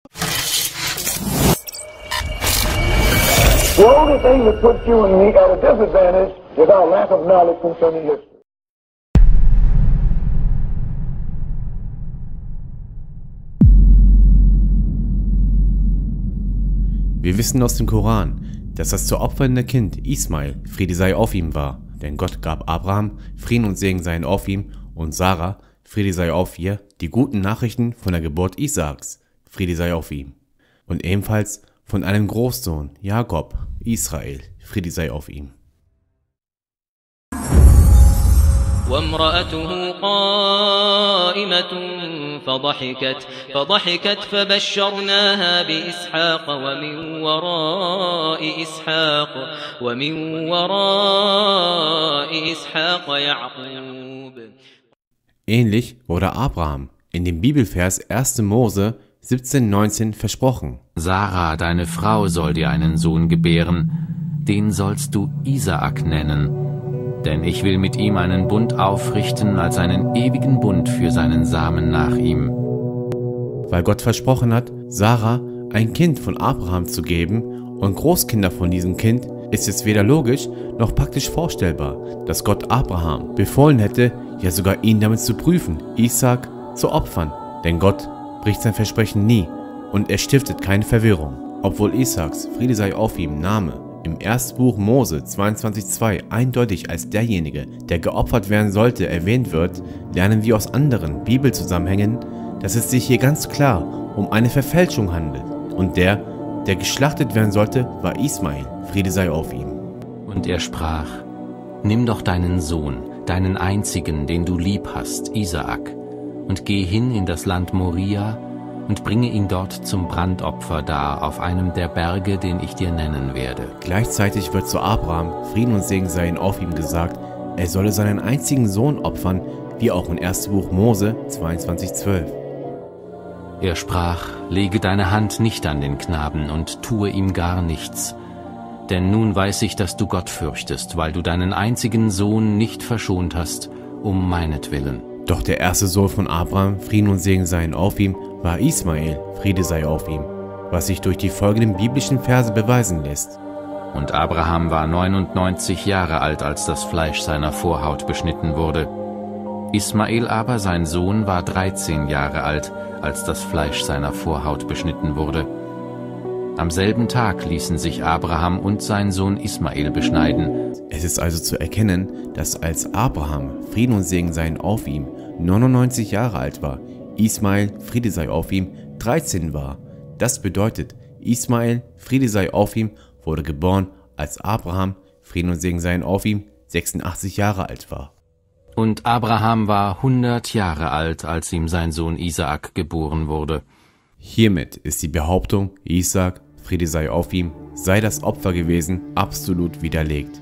The only thing that puts you and me at a disadvantage is our lack of knowledge concerning history. Wir wissen aus dem Koran, dass das zu opfernde Kind Ismail, Friede sei auf ihm, war. Denn Gott gab Abraham, Frieden und Segen seien auf ihm, und Sarah, Friede sei auf ihr, die guten Nachrichten von der Geburt Isaaks, Friede sei auf ihm. Und ebenfalls von einem Großsohn, Jakob, Israel, Friede sei auf ihm. وامرأته قائمة فضحكت فبشرناها بإسحاق ومن وراء إسحاق يعقوب. Ähnlich wurde Abraham in dem Bibelvers 1. Mose 17,19 versprochen. Sarah, deine Frau, soll dir einen Sohn gebären, den sollst du Isaak nennen. Denn ich will mit ihm einen Bund aufrichten als einen ewigen Bund für seinen Samen nach ihm. Weil Gott versprochen hat, Sarah ein Kind von Abraham zu geben und Großkinder von diesem Kind, ist es weder logisch noch praktisch vorstellbar, dass Gott Abraham befohlen hätte, ja sogar ihn damit zu prüfen, Isaak zu opfern. Denn Gott bricht sein Versprechen nie und er stiftet keine Verwirrung. Obwohl Isaaks, Friede sei auf ihm, Name im 1. Buch Mose 22,2 eindeutig als derjenige, der geopfert werden sollte, erwähnt wird, lernen wir aus anderen Bibelzusammenhängen, dass es sich hier ganz klar um eine Verfälschung handelt. Und der geschlachtet werden sollte, war Ismail, Friede sei auf ihm. Und er sprach: Nimm doch deinen Sohn, deinen einzigen, den du lieb hast, Isaak, und geh hin in das Land Moria und bringe ihn dort zum Brandopfer dar auf einem der Berge, den ich dir nennen werde. Gleichzeitig wird zu Abraham, Frieden und Segen seien auf ihm, gesagt, er solle seinen einzigen Sohn opfern, wie auch im 1. Buch Mose 22,12. Er sprach: Lege deine Hand nicht an den Knaben und tue ihm gar nichts. Denn nun weiß ich, dass du Gott fürchtest, weil du deinen einzigen Sohn nicht verschont hast, um meinetwillen. Doch der erste Sohn von Abraham, Frieden und Segen seien auf ihm, war Ismael, Friede sei auf ihm, was sich durch die folgenden biblischen Verse beweisen lässt. Und Abraham war 99 Jahre alt, als das Fleisch seiner Vorhaut beschnitten wurde. Ismael aber, sein Sohn, war 13 Jahre alt, als das Fleisch seiner Vorhaut beschnitten wurde. Am selben Tag ließen sich Abraham und sein Sohn Ismael beschneiden. Es ist also zu erkennen, dass als Abraham, Frieden und Segen seien auf ihm, 99 Jahre alt war, Ismael, Friede sei auf ihm, 13 war. Das bedeutet, Ismael, Friede sei auf ihm, wurde geboren, als Abraham, Frieden und Segen seien auf ihm, 86 Jahre alt war. Und Abraham war 100 Jahre alt, als ihm sein Sohn Isaak geboren wurde. Hiermit ist die Behauptung, Isaak, Friede sei auf ihm, sei das Opfer gewesen, absolut widerlegt.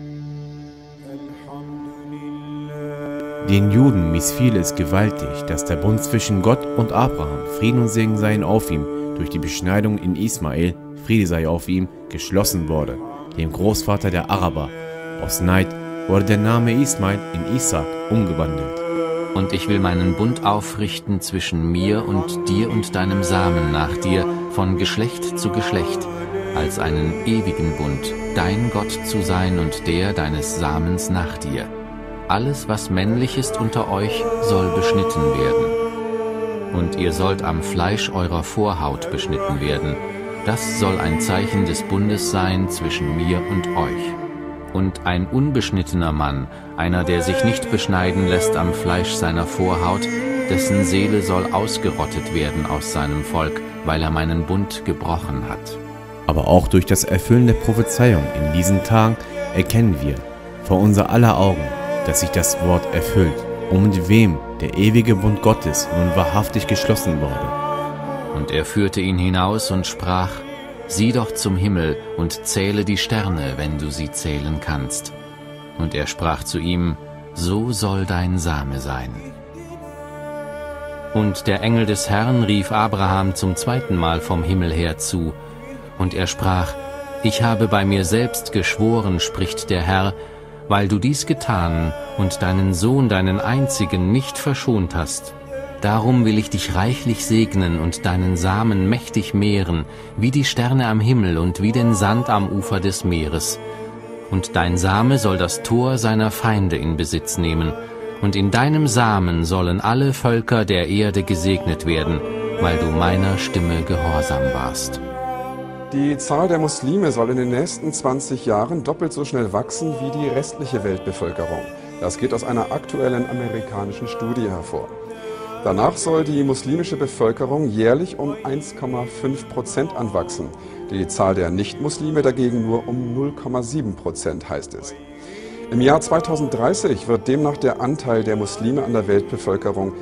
Den Juden missfiel es gewaltig, dass der Bund zwischen Gott und Abraham, Frieden und Segen seien auf ihm, durch die Beschneidung in Ismael, Friede sei auf ihm, geschlossen wurde, dem Großvater der Araber. Aus Neid wurde der Name Ismael in Isaak umgewandelt. Und ich will meinen Bund aufrichten zwischen mir und dir und deinem Samen nach dir, von Geschlecht zu Geschlecht, als einen ewigen Bund, dein Gott zu sein und der deines Samens nach dir. Alles, was männlich ist unter euch, soll beschnitten werden. Und ihr sollt am Fleisch eurer Vorhaut beschnitten werden. Das soll ein Zeichen des Bundes sein zwischen mir und euch. Und ein unbeschnittener Mann, einer, der sich nicht beschneiden lässt am Fleisch seiner Vorhaut, dessen Seele soll ausgerottet werden aus seinem Volk, weil er meinen Bund gebrochen hat. Aber auch durch das Erfüllen der Prophezeiung in diesen Tagen erkennen wir vor unser aller Augen, dass sich das Wort erfüllt, um mit wem der ewige Bund Gottes nun wahrhaftig geschlossen wurde. Und er führte ihn hinaus und sprach: Sieh doch zum Himmel und zähle die Sterne, wenn du sie zählen kannst. Und er sprach zu ihm: So soll dein Same sein. Und der Engel des Herrn rief Abraham zum zweiten Mal vom Himmel her zu. Und er sprach: Ich habe bei mir selbst geschworen, spricht der Herr, weil du dies getan und deinen Sohn, deinen einzigen, nicht verschont hast, Darum will ich dich reichlich segnen und deinen Samen mächtig mehren, wie die Sterne am Himmel und wie den Sand am Ufer des Meeres. Und dein Same soll das Tor seiner Feinde in Besitz nehmen, und in deinem Samen sollen alle Völker der Erde gesegnet werden, weil du meiner Stimme gehorsam warst. Die Zahl der Muslime soll in den nächsten 20 Jahren doppelt so schnell wachsen wie die restliche Weltbevölkerung. Das geht aus einer aktuellen amerikanischen Studie hervor. Danach soll die muslimische Bevölkerung jährlich um 1,5% anwachsen. Die Zahl der Nichtmuslime dagegen nur um 0,7%, heißt es. Im Jahr 2030 wird demnach der Anteil der Muslime an der Weltbevölkerung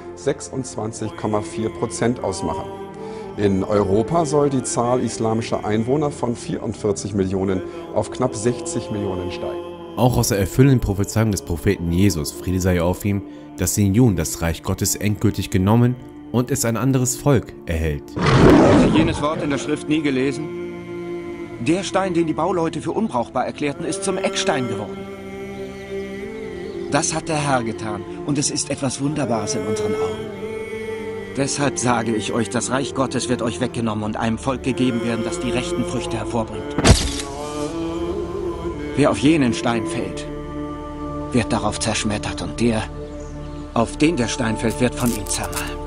26,4% ausmachen. In Europa soll die Zahl islamischer Einwohner von 44 Millionen auf knapp 60 Millionen steigen. Auch aus der erfüllenden Prophezeiung des Propheten Jesus, Friede sei auf ihm, dass den Juden das Reich Gottes endgültig genommen und es ein anderes Volk erhält. Haben Sie jenes Wort in der Schrift nie gelesen? Der Stein, den die Bauleute für unbrauchbar erklärten, ist zum Eckstein geworden. Das hat der Herr getan, und es ist etwas Wunderbares in unseren Augen. Deshalb sage ich euch, das Reich Gottes wird euch weggenommen und einem Volk gegeben werden, das die rechten Früchte hervorbringt. Wer auf jenen Stein fällt, wird darauf zerschmettert, und der, auf den der Stein fällt, wird von ihm zermalmt.